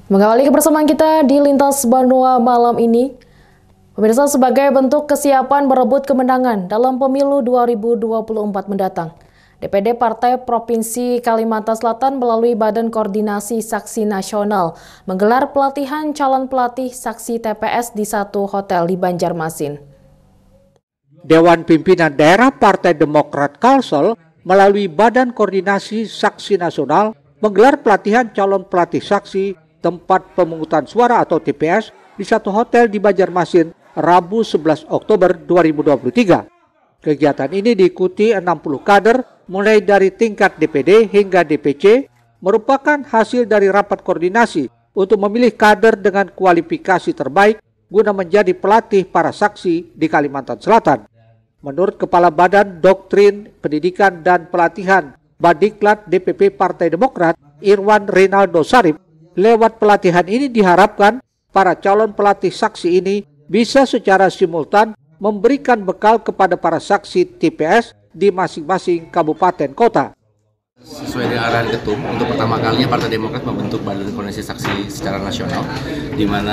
Mengawali kebersamaan kita di Lintas Banua malam ini, pemirsa, sebagai bentuk kesiapan berebut kemenangan dalam pemilu 2024 mendatang, DPD Partai Provinsi Kalimantan Selatan melalui Badan Koordinasi Saksi Nasional menggelar pelatihan calon pelatih saksi TPS di satu hotel di Banjarmasin. Dewan Pimpinan Daerah Partai Demokrat Kalsel melalui Badan Koordinasi Saksi Nasional menggelar pelatihan calon pelatih saksi tempat pemungutan suara atau TPS di satu hotel di Banjarmasin, Rabu 11 Oktober 2023. Kegiatan ini diikuti 60 kader mulai dari tingkat DPD hingga DPC, merupakan hasil dari rapat koordinasi untuk memilih kader dengan kualifikasi terbaik guna menjadi pelatih para saksi di Kalimantan Selatan. Menurut Kepala Badan Doktrin Pendidikan dan Pelatihan Badiklat DPP Partai Demokrat, Irwan Rinaldo Sarip, lewat pelatihan ini diharapkan para calon pelatih saksi ini bisa secara simultan memberikan bekal kepada para saksi TPS di masing-masing kabupaten kota. Sesuai dengan arahan Ketum, untuk pertama kalinya Partai Demokrat membentuk Badan Koordinasi Saksi secara nasional, di mana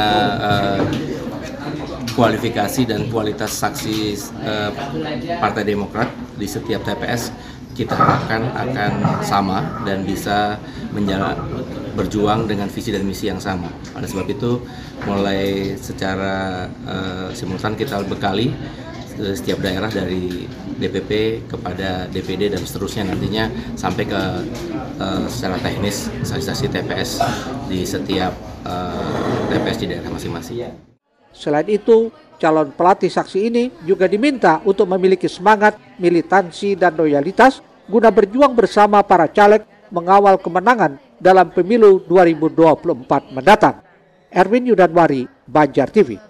kualifikasi dan kualitas saksi Partai Demokrat di setiap TPS kita harapkan akan sama dan bisa berjuang dengan visi dan misi yang sama. Pada sebab itu, mulai secara simultan kita bekali setiap daerah dari DPP kepada DPD dan seterusnya nantinya sampai ke secara teknis saksi TPS di setiap TPS di daerah masing-masing. Selain itu, calon pelatih saksi ini juga diminta untuk memiliki semangat, militansi, dan loyalitas guna berjuang bersama para caleg mengawal kemenangan dalam pemilu 2024 mendatang. Erwin Yudanwari, Banjar TV.